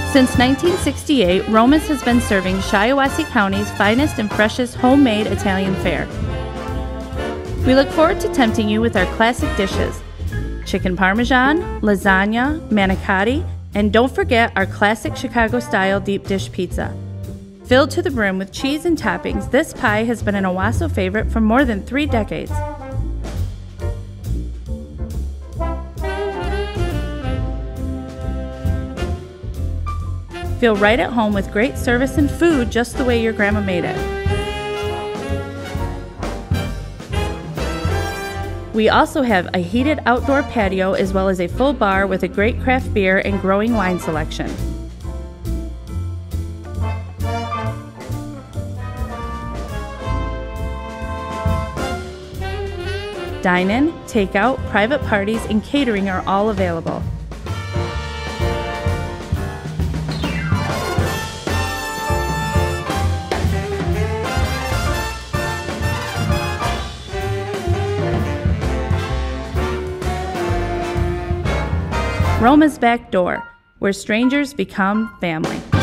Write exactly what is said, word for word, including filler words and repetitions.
Since nineteen sixty-eight, Roma's has been serving Shiawassee County's finest and freshest homemade Italian fare. We look forward to tempting you with our classic dishes: chicken parmesan, lasagna, manicotti, and don't forget our classic Chicago-style deep dish pizza. Filled to the brim with cheese and toppings, this pie has been an Owasso favorite for more than three decades. Feel right at home with great service and food just the way your grandma made it. We also have a heated outdoor patio as well as a full bar with a great craft beer and growing wine selection. Dine-in, takeout, private parties, and catering are all available. Roma's Back Door, where strangers become family.